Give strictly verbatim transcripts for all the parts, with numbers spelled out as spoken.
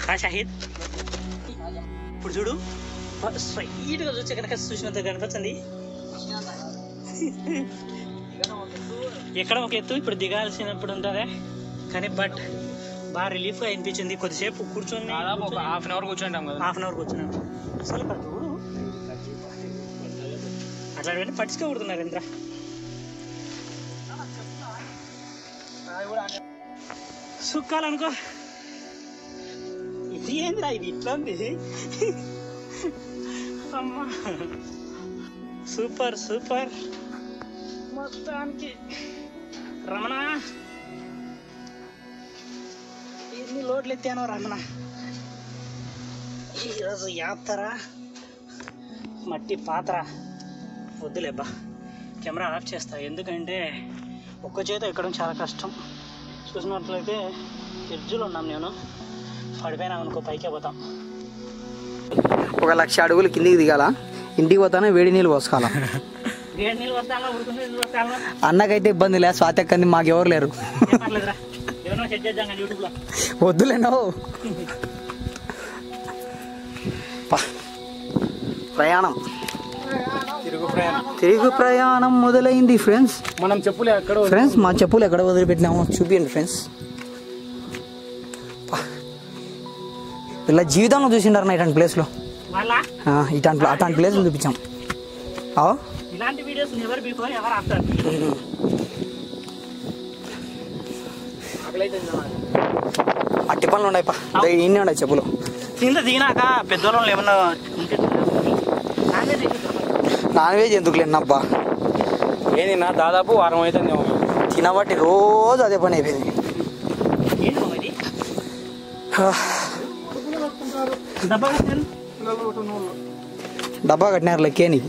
షాహిద్ ఇప్పుడు చూడు స్ట్రైట్ గా చూస్తే కనుక చూసినంత కనిపించింది. ఎక్కడ ఒక ఎత్తు ఇప్పుడు దిగాల్సినప్పుడు ఉంటుంది కానీ బట్ బాగా రిలీఫ్గా అనిపించింది. కొద్దిసేపు కూర్చొని హాఫ్ అన్ అవర్ కూర్చుంటాం కదా, హాఫ్ అన్ అవర్ కూర్చున్నాం. అసలు చూడు అట్లాంటివన్నీ పట్టించుకోకూడుతున్నారు ఇంద్ర. సుక్కాలనుకో ఇది ఏందిరా ఇది ఇట్లా ఉంది. అమ్మా సూపర్ సూపర్ మొత్తానికి. రమణ ఎన్ని లోడ్లు ఎత్తానో రమణ. ఈరోజు యాత్ర మట్టి పాత్ర వద్దులేబ్బా, కెమెరా ఆఫ్ చేస్తా. ఎందుకంటే ఒక్క చేత ఎక్కడం చాలా కష్టం. చూసినట్లయితే ఎడ్జులు ఉన్నాం, నేను పడిపోయినా అనుకో పైకే పోతాం. ఒక లక్ష అడుగులు కిందికి దిగాల, ఇంటికి పోతానే వేడి నీళ్ళు పోసుకోవాల. వేడి నీళ్ళు వస్తాను ఉడుకుని వస్తాను. అన్నకైతే ఇబ్బంది లేదు, స్వాతెక్కంది మాకు ఎవరు లేరు. వద్దులేనో ప్రయాణం తిరుగు ప్రయాణం తిరుగు ప్రయాణం మొదలైంది ఫ్రెండ్స్. మనం చెప్పులు ఎక్కడ ఫ్రెండ్స్ మా చెప్పులు ఎక్కడ వదిలిపెట్టినామో చూపించండి ఫ్రెండ్స్. ఇలా జీవితంలో చూసిండారు ఇట్లాంటి ప్లేస్లో, ఇట్లాంటి అట్లాంటి ప్లేస్లు చూపించాం. ఇలాంటి వీడియోస్ ఎవరు బిఫోర్ ఎవరు ఆఫ్టర్. అట్టి పనులు ఉన్నాయి పా, ఇన్ని ఉన్నాయి చెప్పులు. కింద దిగినాక పెద్దోళ్ళు ఏమన్నా నాన్ వెజ్ ఎందుకు లేనబ్బా, ఏంది నా దాదాపు వారం అవుతుంది తినబట్టి రోజు అదే పని అయిపోయింది. డబ్బా కట్టినారు లెక్కేని.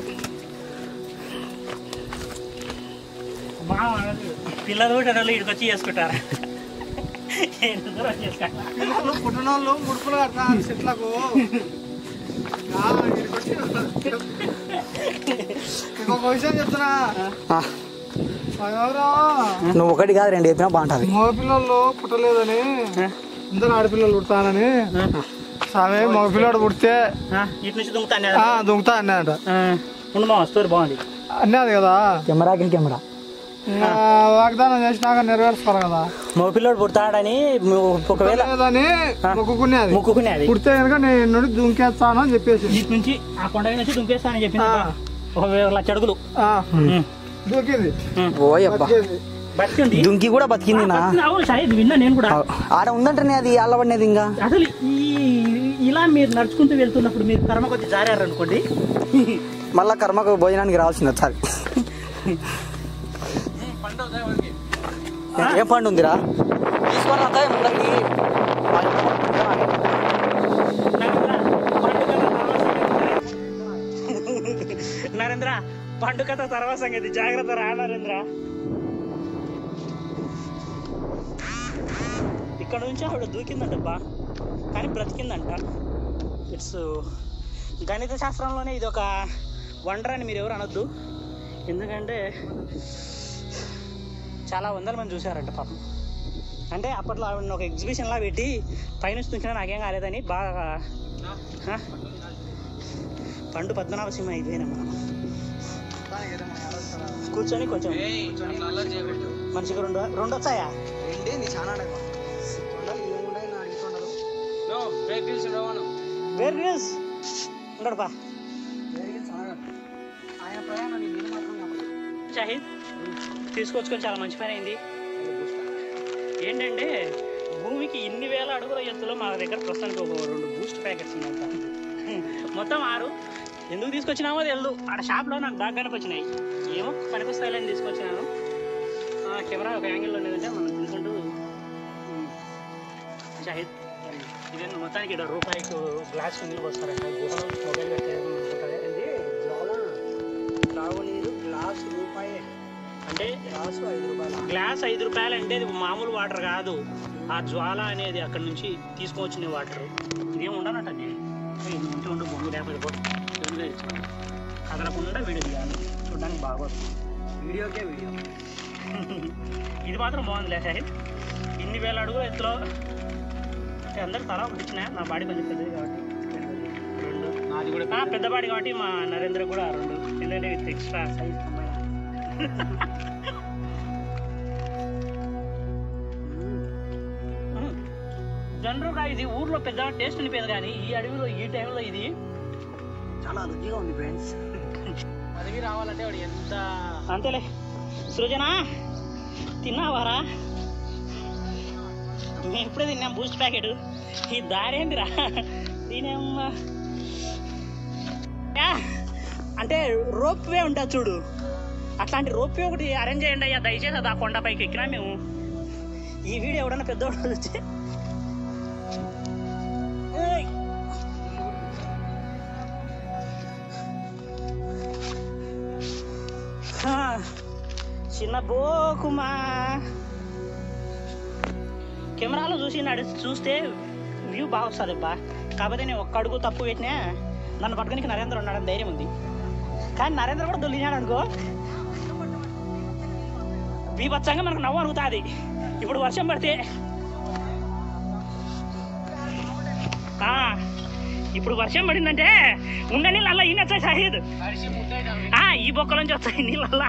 పిల్లలు పుట్టినోళ్ళు ఇక్కడికి వచ్చి చేసుకుంటారా? పుట్టినోళ్ళు ముడుపులు కడతారు చెట్లకు. ఇంకొక విషయం చెప్తున్నా, నువ్వు ఒకటి కాదు రెండు చెప్పినా బాగుంటుంది. మగ పిల్లలు పుట్టలేదని అందరు ఆడపిల్లలు పుడతానని సామె మగ పిల్లడు పుడితే ఇటు నుంచి దుంకుతా దుంకుతా అన్నాడంట. స్టోరీ బాగుంది అన్నది కదా, కెమెరాకి కెమెరా వాగ్దానం చేసినాక నెరవేర్చుకోవాలి కదా. మగపిల్లడు పుడతాడని ఒకవేళ మొక్కుకునేది మొక్కుకునేది పుడితే కనుక నేను దుంకేస్తాను అని చెప్పేసి ఇటు నుంచి ఆ కొండ నుంచి దుంకేస్తానని చెప్పింది. ఒక లక్ష అడుగులు దూకింది. ఓయబ్బా బతికింది, దుంకి కూడా బతికింది. విన్నా నేను కూడా. ఆడ ఉందంటేనే అది అల్లబడినది. ఇంకా అసలు ఈ ఇలా మీరు నడుచుకుంటూ వెళ్తున్నప్పుడు మీరు కర్మ కొద్ది జారారు అనుకోండి, మళ్ళా కర్మకు భోజనానికి రావాల్సింది ఒకసారి. ఏం పండు ఉందిరా నరేంద్ర. పండుగ తర్వాత సంగతి జాగ్రత్త రా నరేంద్ర. ఇక్కడ నుంచి ఆవిడ దూకిందంటబ్బా కానీ బ్రతికిందంట. ఇట్స్ గణిత శాస్త్రంలోనే ఇది ఒక వండర్ అని మీరు ఎవరు అనొద్దు. ఎందుకంటే చాలా వందల మంది చూశారంట పాపం. అంటే అప్పట్లో ఆవిడ ఒక ఎగ్జిబిషన్లా పెట్టి పైనుంచి దూకినా నాకేం కాలేదని బాగా పండు పద్మనాభ సింహ అయిపోయినా మనం కూర్చొని కొంచెం మనిషికి రెండు రెండు వచ్చాయా? ఉండడుపా షాహిద్ తీసుకొచ్చుకొని చాలా మంచి పని అయింది. ఏంటంటే భూమికి ఇన్ని వేల అడుగుల ఎత్తులో మా దగ్గర ప్రస్తుతానికి ఒక రెండు బూస్ట్ ప్యాకెట్స్ ఉన్నాయి. మొత్తం ఆరు. ఎందుకు తీసుకొచ్చినామో తెలియదు, ఆడ షాప్లో నాకు బాగా కనిపించినాయి. ఏమో పనికొస్తాయిలని తీసుకొచ్చినాను. కెమెరా ఒక యాంగిల్లో లేదంటే మనం తినుకుంటూ షాహిద్ ఇదే మొత్తానికి ఇక్కడ రూపాయికి గ్లాస్ నీళ్ళు వస్తారంట. గుహలో మొబైల్ పెట్టేది తాగునీరు గ్లాస్ రూపాయి అంటే గ్లాస్ ఐదు రూపాయలు. గ్లాస్ ఐదు రూపాయలు అంటే ఇది మామూలు వాటర్ కాదు, ఆ జ్వాల అనేది అక్కడ నుంచి తీసుకొచ్చిన వాటర్. ఇదేం ఉండనట ఇంటి ఉండు బొమ్మ లేకపోతే కూడా కదలకుండా వీడియో తీయాలి, చూడడానికి బాగోదు. వీడియోకే వీడియో. ఇది మాత్రం బాగుంది లే షాహిద్. ఇన్ని వేల అడుగులు ఎత్తులో అందరు తలా ఒకటి ఇచ్చిన నా బాడీ కొంచెం పెద్దది కాబట్టి రెండు నాది కూడా ఆ, పెద్ద బాడీ కాబట్టి మా నరేంద్ర కూడా రెండు ఎందుకంటే విత్ ఎక్స్ట్రా సైజ్ జనరల్గా ఇది ఊర్లో పెద్ద టేస్ట్ అనిపోయింది కానీ ఈ అడవిలో ఈ టైంలో ఇది చాలా రుచిగా ఉంది ఫ్రెండ్స్. పదవి రావాలంటే వాడు ఎంత అంతేలే. సృజన తిన్నావారా? మేము ఇప్పుడే తిన్నాం బూస్ట్ ప్యాకెట్. ఈ దారేందిరా దీనేమ్మా అంటే రోప్ వే ఉంటుంది చూడు, అట్లాంటి రోప్ వే ఒకటి అరేంజ్ చేయండి అయ్యా దయచేసి. అది ఆ కొండపైకి ఎక్కినా మేము. ఈ వీడియో ఎవడన్నా పెద్దవాడు వచ్చి చిన్న బోకుమా కెమెరాలో చూసి నడి చూస్తే వ్యూ బాగా వస్తుంది బా. కాకపోతే నేను ఒక్క అడుగు తప్పు పెట్టినా నన్ను పట్టుకుని నరేంద్ర ఉన్నాడని ధైర్యం ఉంది. కానీ నరేంద్ర కూడా దొల్లినాడు అనుకో బీభత్సంగా మనకు నవ్వు అనుగుతుంది. ఇప్పుడు వర్షం పడితే ఇప్పుడు వర్షం పడిందంటే ఉన్న నీళ్ళల్లా ఈ నచ్చాయి షాహిద్. ఈ బొక్కలోంచి వస్తాయి నీళ్ళల్లా.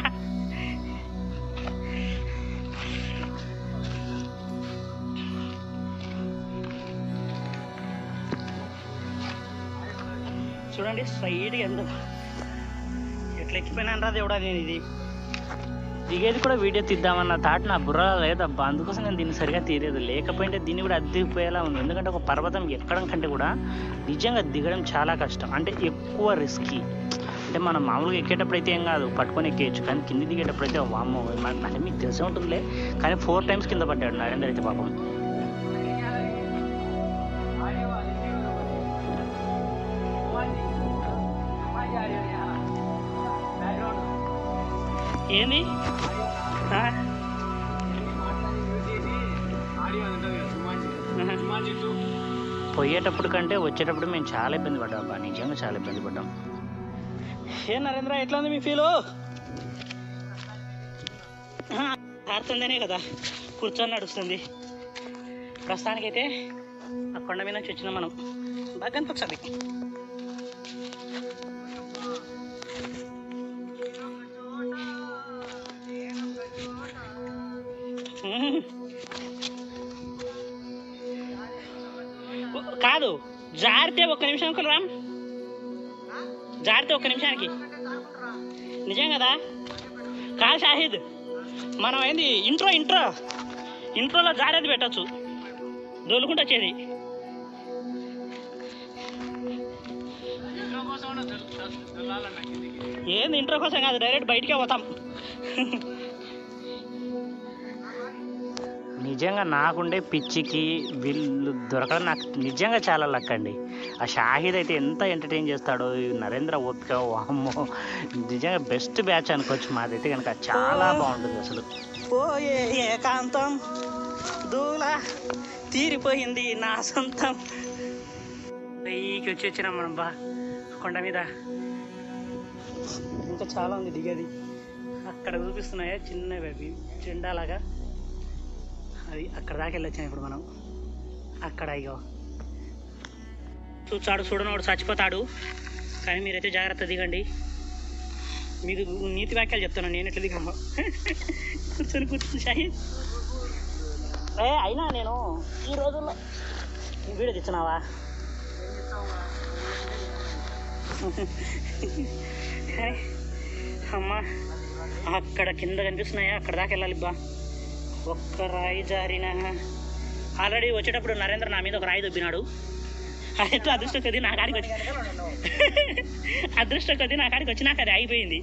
చూడండి స్ట్రైట్గా ఎంత ఎట్లా ఎక్కిపోయినా రా దేవుడా. నేను ఇది దిగేది కూడా వీడియో తీద్దామన్న థాట్ నా బుర్ర లేదబ్బా. అందుకోసం నేను దీన్ని సరిగా తీరేది. లేకపోయింటే దీన్ని కూడా అద్దెపోయేలా ఉంది. ఎందుకంటే ఒక పర్వతం ఎక్కడం కంటే కూడా నిజంగా దిగడం చాలా కష్టం. అంటే ఎక్కువ రిస్కీ. అంటే మనం మామూలుగా ఎక్కేటప్పుడు అయితే ఏం కాదు, పట్టుకొని ఎక్కేయచ్చు. కానీ కింది దిగేటప్పుడు అయితే వామ్మో అంటే మీకు తెలిసే ఉంటుందిలే. కానీ ఫోర్ టైమ్స్ కింద పడ్డాడు నరేంద్ర అయితే పాపం. ఏంది పోయేటప్పుడు కంటే వచ్చేటప్పుడు మేము చాలా ఇబ్బంది పడ్డాం అబ్బా. నిజంగా చాలా ఇబ్బంది పడ్డాం. ఏ నరేంద్ర ఎట్లా ఉంది మీ ఫీలు? ఆడుతుందనే కదా కూర్చొని నడుస్తుంది. ప్రస్తుతానికైతే ఆ కొండ మీద నుంచి వచ్చినాం మనం. బాగా అనిపించాలి. కాదు జారితే ఒక్క నిమిషానికి రామ్, జారితే ఒక్క నిమిషానికి. నిజం కదా? కాదు షాహిద్, మనం ఏంది ఇంట్రో ఇంట్రో ఇంట్రోలో జారేది పెట్టచ్చు, దొలుకుంటూ వచ్చేది. ఏంది ఇంట్రో కోసం కాదు, డైరెక్ట్ బయటికే పోతాం. నిజంగా నాకుండే పిచ్చికి వీళ్ళు దొరకడం నాకు నిజంగా చాలా లక్ అండి. ఆ షాహిద్ అయితే ఎంత ఎంటర్టైన్ చేస్తాడో, నరేంద్ర ఓపిక వామ్మో నిజంగా బెస్ట్ బ్యాచ్ అనుకోవచ్చు. మాదైతే కనుక చాలా బాగుంటుంది అసలు. పోయే ఏకాంతం దూల తీరిపోయింది నా సొంతం. పైకి వచ్చి వచ్చినాం మనం బా కొండ మీద. ఇంకా చాలా ఉంది దిగేది. అక్కడ చూపిస్తున్నాయా చిన్నవి చెండాలాగా, అది అక్కడ దాకా వెళ్ళొచ్చాం ఇప్పుడు మనం. అక్కడ అయ్యో చూచాడు చూడనోడు చచ్చిపోతాడు. కానీ మీరైతే జాగ్రత్త దిగండి. మీకు నీతి వాక్యాలు చెప్తాను నేను ఎట్లా దిగాను. కూర్చొని కూర్చొని షాహిద్ ఏ అయినా నేను ఈ రోజుల్లో ఈ వీడియో తెచ్చినావా? అమ్మా అక్కడ కింద కనిపిస్తున్నాయా, అక్కడ దాకా వెళ్ళాలి బా. ఒక్క రాయి జారిన ఆల్రెడీ వచ్చేటప్పుడు నరేంద్ర నా మీద ఒక రాయి దొబ్బినాడు. అయితే అదృష్టం కొద్ది నా కాడికి వచ్చి అదృష్టం కొద్ది నా కాడికి వచ్చి నాకు అది అయిపోయింది.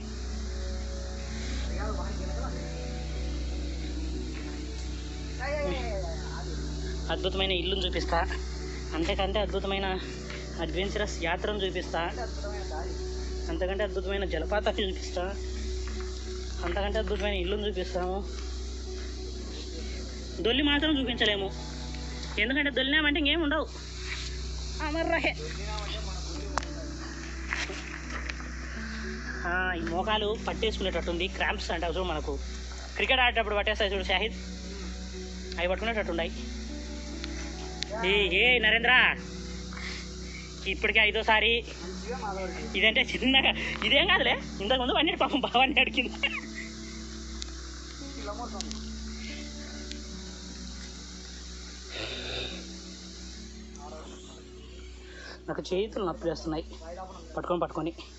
అద్భుతమైన ఇల్లును చూపిస్తా, అంతేకంటే అద్భుతమైన అడ్వెంచరస్ యాత్రను చూపిస్తా, అంతకంటే అద్భుతమైన జలపాతాన్ని చూపిస్తా, అంతకంటే అద్భుతమైన ఇల్లును చూపిస్తాము. దొల్లి మాత్రం చూపించలేము, ఎందుకంటే దొల్లినామంటే ఇంకేం ఉండవు. అమర్రహే ఈ మోకాలు పట్టేసుకునేటట్టుంది, క్రాంప్స్ అంటే చూడు మనకు క్రికెట్ ఆడేటప్పుడు పట్టేస్తాయి చూడు షాహిద్, అవి పట్టుకునేటట్టుండాయి. ఏ ఏ నరేంద్ర ఇప్పటికే ఐదోసారి ఇదంటే చిన్నగా ఇదేం కాదులే ఇంతకుముందు వన్నీ పాపం బాగా అడిగింది నాకు చేతులు నొప్పి వేస్తున్నాయి పట్టుకొని పట్టుకొని